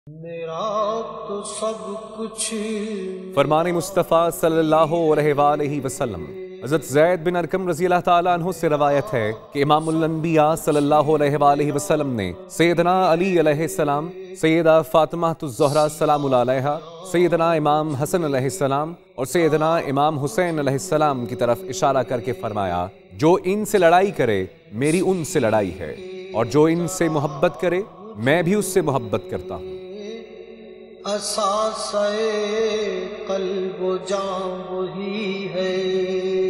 मेरा तो सब कुछ फरमान मुस्तफ़ा सल्लल्लाहु अलैहि वसल्लम। हज़रत ज़ैद बिन अरकम रज़ी अल्लाह ताला अन्हु से रवायत है कि इमामुल अन्बिया सल्लल्लाहु अलैहि वसल्लम ने सैयदना अली अलैहिस्सलाम, सैयदा फ़ातिमा ज़हरा सलामुल अलैहा, सैयदना इमाम हसन अलैहिस्सलाम और सैयदना इमाम हुसैन अलैहिस्सलाम की तरफ इशारा करके फरमाया, जो इनसे लड़ाई करे मेरी उनसे लड़ाई है, और जो इनसे मोहब्बत करे मैं भी उससे मोहब्बत करता हूँ। असासे क़ल्ब जाँ वही है।